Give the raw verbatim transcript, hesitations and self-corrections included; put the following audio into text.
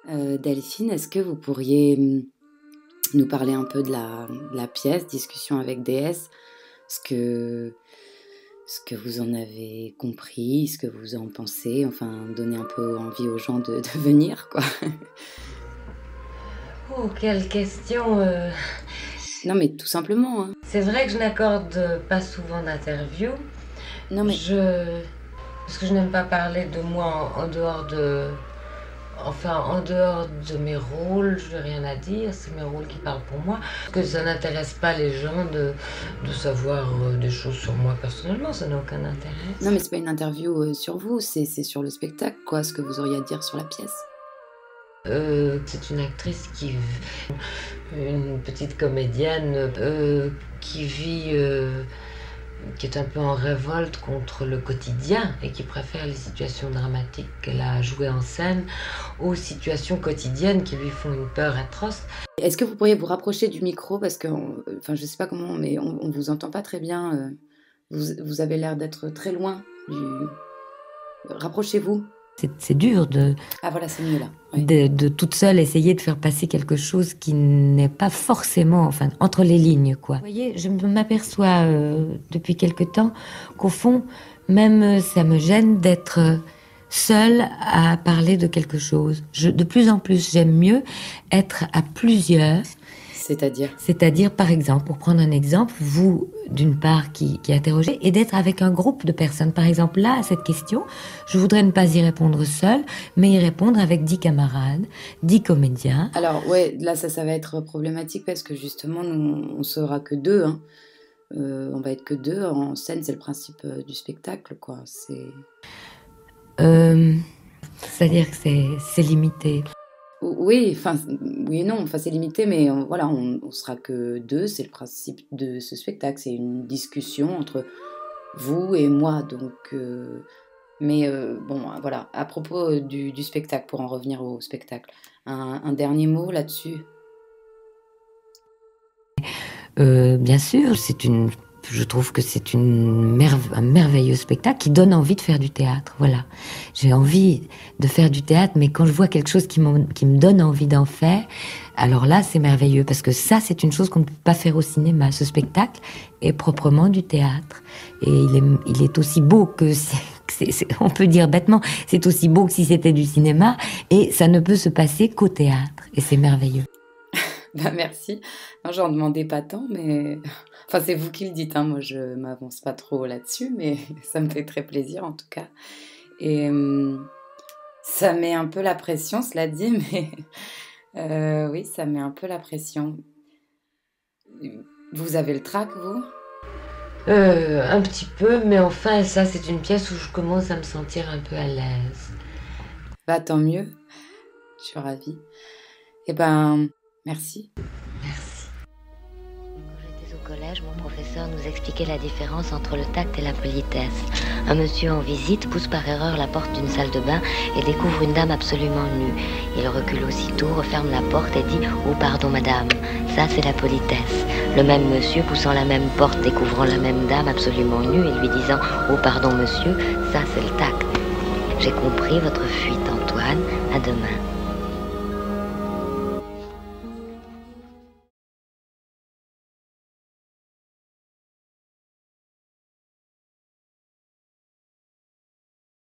Heu, Delphine, est-ce que vous pourriez, mmh, nous parler un peu de la de la pièce Discussion avec déesse? Ce que ce que vous en avez compris, ce que vous en pensez, enfin donner un peu envie aux gens de de venir quoi. Oh, quelle question euh... Non mais tout simplement, hein. C'est vrai que je n'accorde pas souvent d'interviews. Non mais Je... Parce que je n'aime pas parler de moi en, en dehors de... Enfin, en dehors de mes rôles, je n'ai rien à dire, c'est mes rôles qui parlent pour moi. Parce que ça n'intéresse pas les gens de, de savoir euh, des choses sur moi personnellement, ça n'a aucun intérêt. Non mais c'est pas une interview euh, sur vous, c'est c'est sur le spectacle quoi, ce que vous auriez à dire sur la pièce. Euh, c'est une actrice qui... Une petite comédienne euh, qui vit... Euh, qui est un peu en révolte contre le quotidien et qui préfère les situations dramatiques qu'elle a jouées en scène aux situations quotidiennes qui lui font une peur atroce. Est-ce que vous pourriez vous rapprocher du micro parce que, enfin, je sais pas comment, mais on, on vous entend pas très bien. Euh, vous, vous avez l'air d'être très loin du. Rapprochez-vous. C'est dur de, ah, voilà, c'est mieux là. Ouais. de, de toute seule essayer de faire passer quelque chose qui n'est pas forcément, enfin, entre les lignes, quoi. Vous voyez, je m'aperçois euh, depuis quelque temps qu'au fond, même ça me gêne d'être seule à parler de quelque chose. Je, de plus en plus, j'aime mieux être à plusieurs. C'est-à-dire C'est-à-dire, par exemple, pour prendre un exemple, vous, d'une part, qui, qui interrogez, et d'être avec un groupe de personnes. Par exemple, là, à cette question, je voudrais ne pas y répondre seule, mais y répondre avec dix camarades, dix comédiens. Alors, ouais, là, ça, ça va être problématique parce que justement, nous, on sera que deux. Hein. Euh, on va être que deux. En scène, c'est le principe euh, du spectacle, quoi. C'est... Euh, c'est-à-dire que c'est, c'est limité. Oui, enfin, oui et non, enfin, c'est limité, mais euh, voilà, on, on sera que deux, c'est le principe de ce spectacle, c'est une discussion entre vous et moi, donc, euh, mais euh, bon, voilà, à propos du, du spectacle, pour en revenir au spectacle, un, un dernier mot là-dessus. Euh, bien sûr, c'est une, je trouve que c'est une merve, un merveilleux spectacle qui donne envie de faire du théâtre. Voilà, j'ai envie de faire du théâtre, mais quand je vois quelque chose qui, qui me donne envie d'en faire, alors là, c'est merveilleux parce que ça, c'est une chose qu'on ne peut pas faire au cinéma. Ce spectacle est proprement du théâtre et il est, il est aussi beau que c'est, c'est, c'est, on peut dire bêtement, c'est aussi beau que si c'était du cinéma et ça ne peut se passer qu'au théâtre et c'est merveilleux. Bah merci. Non, j'en demandais pas tant, mais enfin c'est vous qui le dites. Hein. Moi, je m'avance pas trop là-dessus, mais ça me fait très plaisir en tout cas. Et hum, ça met un peu la pression, cela dit, mais euh, oui, ça met un peu la pression. Vous avez le trac, vous? euh, Un petit peu, mais enfin, ça, c'est une pièce où je commence à me sentir un peu à l'aise. Bah tant mieux. Je suis ravie. Eh ben. Merci. Merci. Quand j'étais au collège, mon professeur nous expliquait la différence entre le tact et la politesse. Un monsieur en visite pousse par erreur la porte d'une salle de bain et découvre une dame absolument nue. Il recule aussitôt, referme la porte et dit « Oh pardon madame ». Ça c'est la politesse. Le même monsieur poussant la même porte, découvrant la même dame absolument nue et lui disant « Oh pardon monsieur », ça c'est le tact. J'ai compris votre fuite Antoine, à demain.